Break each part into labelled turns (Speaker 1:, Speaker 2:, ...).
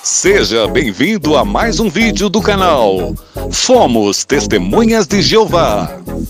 Speaker 1: Seja bem-vindo a mais um vídeo do canal Fomos Testemunhas de Jeová.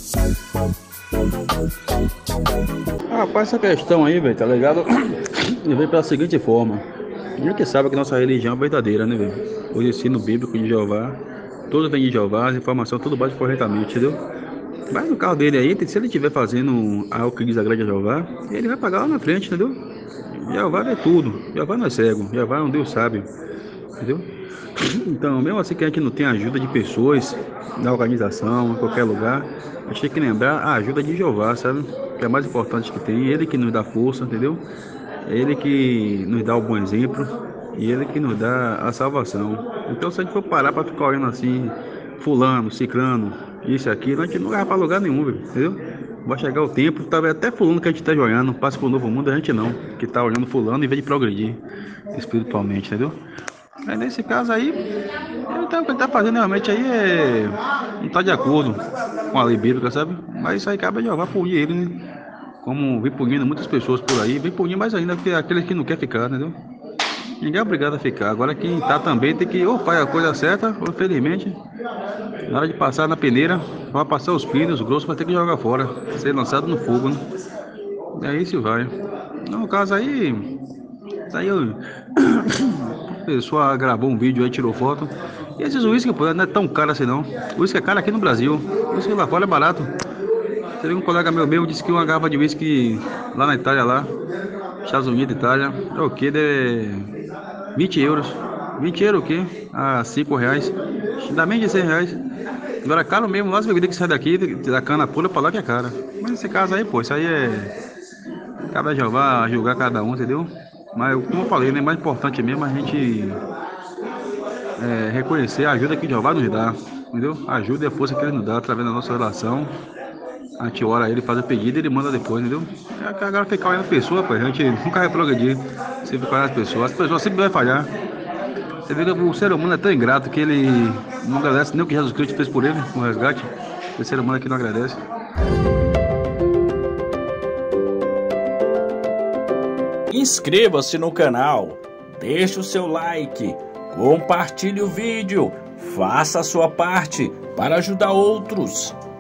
Speaker 2: Rapaz, essa questão aí, velho, tá ligado? Eu vejo pela seguinte forma. A gente sabe que nossa religião é verdadeira, né, velho? O ensino bíblico de Jeová, tudo vem de Jeová, as informações tudo bate corretamente, entendeu? Mas no carro dele aí, se ele estiver fazendo algo que desagrade a Jeová, ele vai pagar lá na frente, entendeu? Jeová vê tudo, Jeová não é cego, Jeová é um Deus sábio, entendeu? Então, mesmo assim que a gente não tem ajuda de pessoas, da organização, em qualquer lugar, a gente tem que lembrar a ajuda de Jeová, sabe? Que é a mais importante que tem, ele que nos dá força, entendeu? É ele que nos dá o bom exemplo e ele que nos dá a salvação. Então, se a gente for parar para ficar olhando assim, fulano, ciclano, isso e aquilo, a gente não vai para lugar nenhum, velho, entendeu? Vai chegar o tempo, tá, até fulano que a gente tá olhando, passa pro novo mundo, a gente não, que tá olhando fulano em vez de progredir espiritualmente, entendeu? Aí nesse caso aí, o que ele tá fazendo realmente aí não tá de acordo com a lei bíblica, sabe? Mas isso aí cabe a Jeová punir ele, né? Como vem punindo muitas pessoas por aí, vem punir mais ainda que aqueles que não quer ficar, entendeu? Ninguém é obrigado a ficar. Agora quem tá também tem que ou faz a coisa certa, ou infelizmente, na hora de passar na peneira, vai passar os pinos, os grossos vai ter que jogar fora, ser lançado no fogo, né? E aí se vai. No caso aí eu a pessoa gravou um vídeo aí, tirou foto. E esses uísque, pô, não é tão caro assim não. Uísque é caro aqui no Brasil. Uísque lá fora é barato. Teve um colega meu disse que uma garrafa de uísque lá na Itália, lá, Estados Unidos, Itália, é o que? De 20 euros. 20 euros o quê? A 5 reais. Dá menos de 100 reais. Agora é caro mesmo, lá as bebidas que saem daqui, da cana pula pra lá que é cara. Mas nesse caso aí, pô, isso aí cabe a Jeová julgar cada um, entendeu? Mas como eu falei, né? Mais importante mesmo a gente reconhecer a ajuda que Jeová nos dá, entendeu? A ajuda e a força que ele nos dá através da nossa relação. A gente ora ele, faz o pedido e ele manda depois, entendeu? Agora ficar olhando a pessoa, pô, a gente nunca vai progredir se ficar olhando as pessoas sempre vai falhar. Você vê que o ser humano é tão ingrato que ele não agradece nem o que Jesus Cristo fez por ele, no resgate. O ser humano aqui não agradece.
Speaker 3: Inscreva-se no canal, deixe o seu like, compartilhe o vídeo, faça a sua parte para ajudar outros.